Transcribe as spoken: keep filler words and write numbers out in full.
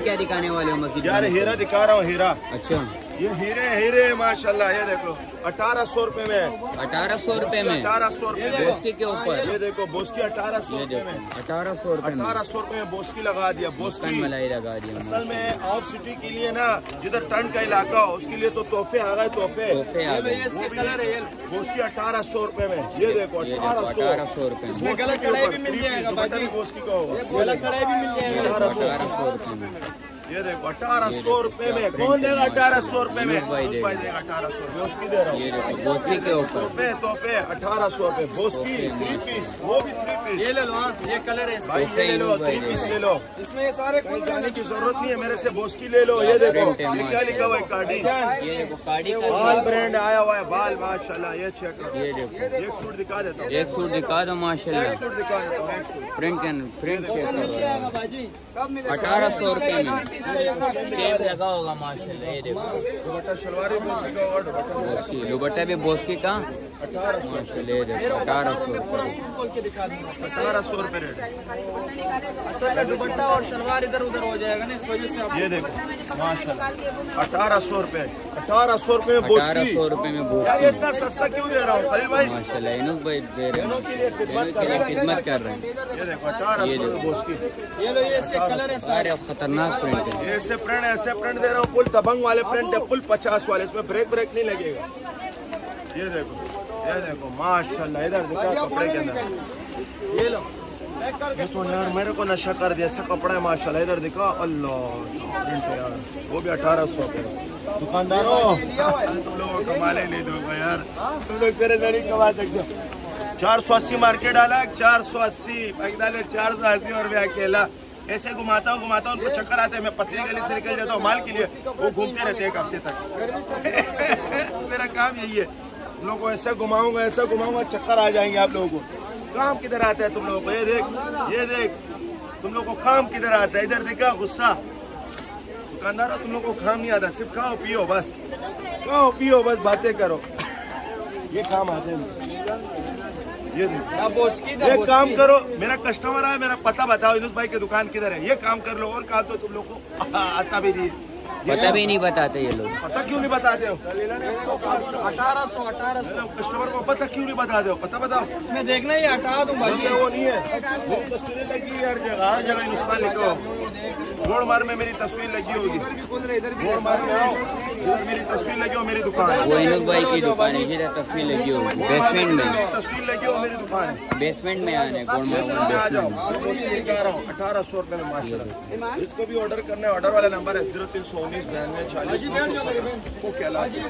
क्या दिखाने वाले हो मस्जिद? यार हीरा दिखा रहा हूँ, हीरा। अच्छा, ये हीरे हीरे माशाल्लाह, ये देखो अठारह सौ रुपए में। अठारह सौ रुपए में, अठारह सौ रुपए में बोस्की के ऊपर। ये देखो बोस्की अठारह सौ रुपए में, अठारह सौ रुपए में, अठारह सौ रुपए में बोस्की लगा दिया। बोस्की मलाई लगा दिया। असल में आउट सिटी के लिए ना, जिधर टर्न का इलाका हो उसके लिए तो तोहफे आ गए, तोहफे तोहफे आ गए। बोस्की अठारह सौ रुपए में, ये देखो अठारह सौ अठारह सौ रुपए में, बोस्की बोस्की का होगा अठारह सौ रुपए में। ये देखो अठारह सौ रुपए में, कौन देगा अठारह सौ रुपए में? भाई देगा अठारह सौ रुपए, उसकी दे रहा हूँ। ये देखो बोस्की के ऊपर तोहफे तोहफे अठारह सौ रुपए। बोस्की थ्री पीस, वो भी थ्री पीस। ये ले लो, ये कलर है भाई, ये ले लो थ्री पीस ले लो, इसमें ये सारे कहीं जाने की जरूरत नहीं है, मेरे से बोस्की ले लो। ये देखो ये क्या लिखा हुआ है, कार्डी। ये देखो कार्डी का बाल ब्रांड आया हुआ है, बाल माशाल्लाह। ये चेक करो, ये देखो एक सूट दिखा देता हूँ, एक सूट दिखा दो माशाल्लाह। एक सूट दिखा देता हूँ, एक suit print can print check करो, अठारह सौ रुपए में टेप लगा होगा माशाल्लाह। ये देखो दुपट्टा शलवार भी बोस्की का होगा, दुपट्टा दुपट्टा भी बोस्की का अठारह सौ माशाल्लाह। ये देखो अठारह सौ अठारह सौ रुपए रेट। असल दुपट्टा और शलवार इधर उधर हो जाएगा ना, इस वजह से। ये देखो माशाल्लाह अठारह सौ रुपए, अठारह सौ रुपए में बोस्की। अठारह सौ रुपए में यार बोस्की ये इतना सस्ता क्यों दे रहा हूँ खलील भाई? माशाल्लाह। इनुस भाई दे रहे हैं, के लिए खिदमत के लिए खिदमत कर रहे हैं। ये देखो अठारह सौ में बोस्की। ये लो, ये इसके कलर है सारे खतरनाक प्रिंट है। ऐसे प्रिंट ऐसे प्रिंट दे रहा हूँ, फुल दबंग वाले प्रिंट है, फुल पचास वाले, इसमें ब्रेक ब्रेक नहीं लगेगा। ये देखो ये देखो माशाल्लाह, इधर दिखा कपड़े के अंदर। ये लो तो यार मेरे को नशा कर दिया, ऐसा कपड़ा है माशाल्लाह। इधर दिखा, अल्लाह प्रिंट है यार, वो भी अठारह सौ रुपये। दुकानदारों तुम लोग कमाले नहीं दोगे यार, तुम लोग मेरे नहीं कमा सकते। चार सौ अस्सी मार्केट डाला, चार सौ अस्सी डाले, चार सौ अस्सी और भी अकेला ऐसे घुमाता हूँ घुमाता हूँ, उनको चक्कर आते हैं। मैं पतली गली से निकल जाता हूँ माल के लिए, वो घूमते रहते हैं एक हफ्ते तक। मेरा काम यही है, तुम लोगों को ऐसे घुमाऊंगा ऐसे घुमाऊंगा, चक्कर आ जाएंगे आप लोगों को। काम किधर आता है तुम लोगों को? ये देख ये देख, तुम लोगों को काम किधर आता है? इधर देखा गुस्सा। दुकानदार तुम लोगों को काम नहीं आता, सिर्फ खाओ पियो बस, खाओ पियो बस, बातें करो। ये काम आते हैं। ये देखो, ये काम करो, मेरा कस्टमर है, मेरा पता बताओ, इनुस भाई की दुकान किधर है, ये काम कर लो। और काम तो तुम लोग को आता भी नहीं, पता भी नहीं बताते ये लोग। पता क्यों नहीं बताते हो? अठारह सौ अठारह सौ कस्टमर को पता क्यों नहीं बताते हो? पता बताओ, इसमें देखना ही हटा दूं भाई। वो नहीं है, मेरी तस्वीरें लगी है हर जगह, हर जगह नुस्खा लिखो। गोड़ मार में मेरी तस्वीर लगी होगी, गोड़ मार में आओ, जिधर मेरी तस्वीर लगी हो मेरी दुकान है। वो इनुस भाई की दुकान है, जिधर तस्वीर लगी होगी बेसमेंट में, तस्वीर लगी हो मेरी दुकान है, बेसमेंट में आने गोड़ में आ जाओ। लेके आ रहा हूँ अठारह सौ रुपए में माशाल्लाह। इसको भी ऑर्डर करना है, ऑर्डर वाला नंबर है जीरो तीन सौ उन्नीस बयानवे चालीस। ओके, अल्लाह।